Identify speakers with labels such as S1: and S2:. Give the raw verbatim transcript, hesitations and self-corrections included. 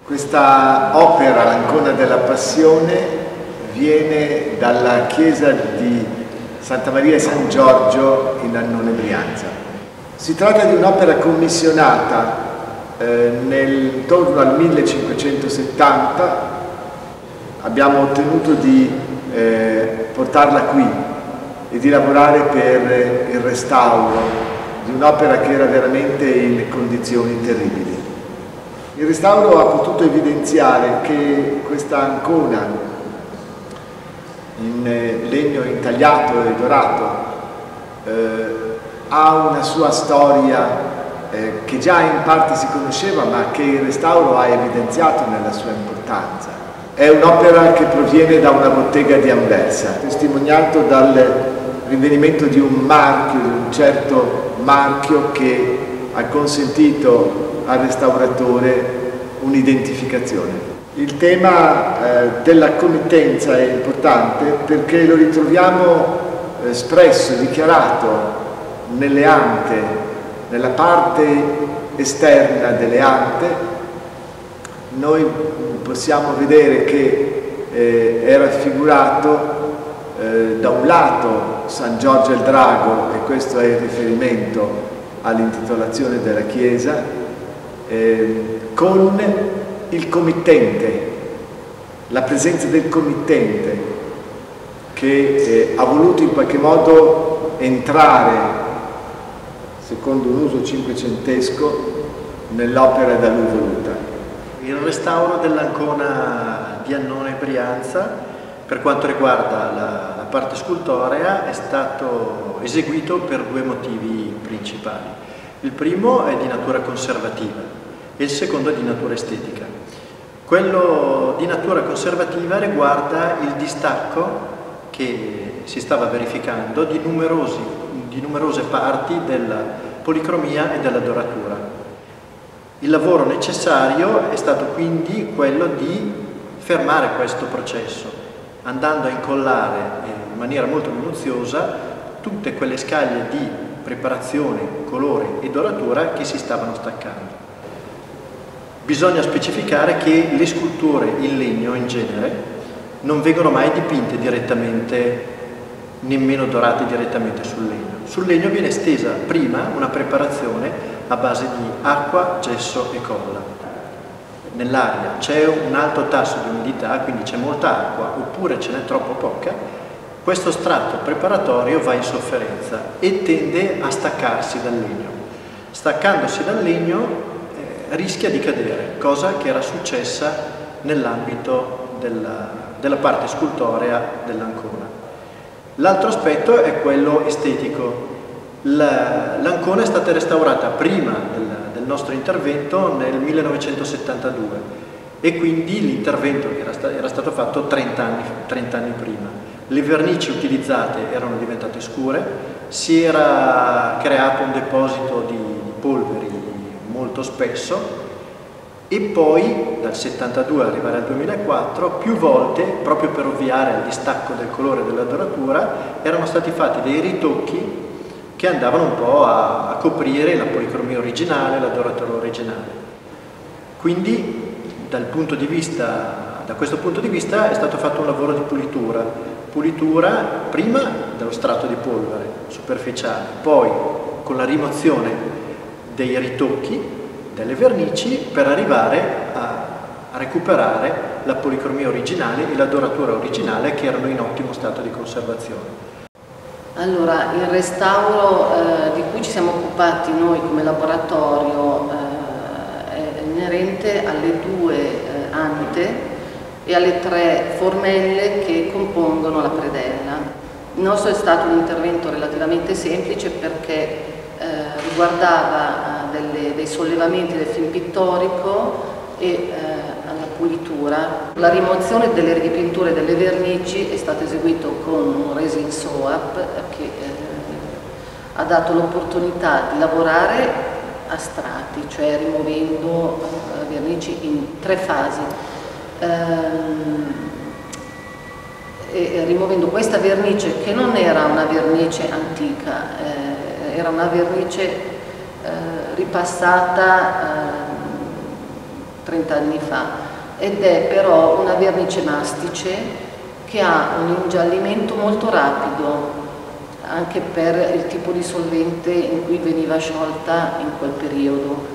S1: Questa opera, l'Ancona della Passione, viene dalla chiesa di Santa Maria e San Giorgio in Annone Brianza. Si tratta di un'opera commissionata eh, nel, intorno al millecinquecentosettanta. Abbiamo ottenuto di eh, portarla qui e di lavorare per il restauro di un'opera che era veramente in condizioni terribili. Il restauro ha potuto evidenziare che questa ancona in legno intagliato e dorato eh, ha una sua storia eh, che già in parte si conosceva, ma che il restauro ha evidenziato nella sua importanza. È un'opera che proviene da una bottega di Anversa, testimoniato dal rinvenimento di un marchio, di un certo marchio che ha consentito al restauratore un'identificazione. Il tema eh, della committenza è importante perché lo ritroviamo eh, espresso, dichiarato nelle ante, nella parte esterna delle ante. Noi possiamo vedere che eh, è raffigurato eh, da un lato San Giorgio il Drago, e questo è il riferimento all'intitolazione della chiesa, eh, con il committente, la presenza del committente che eh, ha voluto in qualche modo entrare, secondo un uso cinquecentesco, nell'opera da lui voluta.
S2: Il restauro dell'Ancona di Annone Brianza, per quanto riguarda la, la parte scultorea, è stato eseguito per due motivi principali. Il primo è di natura conservativa e il secondo è di natura estetica. Quello di natura conservativa riguarda il distacco che si stava verificando di, numerosi, di numerose parti della policromia e della doratura. Il lavoro necessario è stato quindi quello di fermare questo processo, andando a incollare in maniera molto minuziosa tutte quelle scaglie di preparazione, colore e doratura che si stavano staccando. Bisogna specificare che le sculture in legno in genere non vengono mai dipinte direttamente, nemmeno dorate direttamente sul legno. Sul legno viene stesa prima una preparazione a base di acqua, gesso e colla. Nell'aria c'è un alto tasso di umidità, quindi c'è molta acqua oppure ce n'è troppo poca, questo strato preparatorio va in sofferenza e tende a staccarsi dal legno. Staccandosi dal legno eh, rischia di cadere, cosa che era successa nell'ambito della, della parte scultorea dell'Ancona. L'altro aspetto è quello estetico. L'Ancona è stata restaurata prima del, del nostro intervento nel millenovecentosettantadue e quindi l'intervento era, sta, era stato fatto trenta anni prima. Le vernici utilizzate erano diventate scure, si era creato un deposito di, di polveri molto spesso e poi dal settantadue arrivare al duemilaquattro più volte, proprio per ovviare al distacco del colore della doratura, erano stati fatti dei ritocchi che andavano un po' a, a coprire la policromia originale, la doratura originale. Quindi dal punto di vista, da questo punto di vista è stato fatto un lavoro di pulitura, pulitura prima dello strato di polvere superficiale, poi con la rimozione dei ritocchi, delle vernici, per arrivare a, a recuperare la policromia originale e la doratura originale che erano in ottimo stato di conservazione.
S3: Allora, il restauro eh, di cui ci siamo occupati noi come laboratorio eh, è inerente alle due eh, ante e alle tre formelle che compongono la predella. Il nostro è stato un intervento relativamente semplice perché eh, riguardava eh, delle, dei sollevamenti del film pittorico e eh, alla pulitura. La rimozione delle ripinture delle vernici è stata eseguita con un resin soap che eh, ha dato l'opportunità di lavorare a strati, cioè rimuovendo eh, vernici in tre fasi. Ehm, e rimuovendo questa vernice che non era una vernice antica, eh, era una vernice eh, ripassata eh, trenta anni fa, ed è però una vernice mastice che ha un ingiallimento molto rapido, anche per il tipo di solvente in cui veniva sciolta in quel periodo.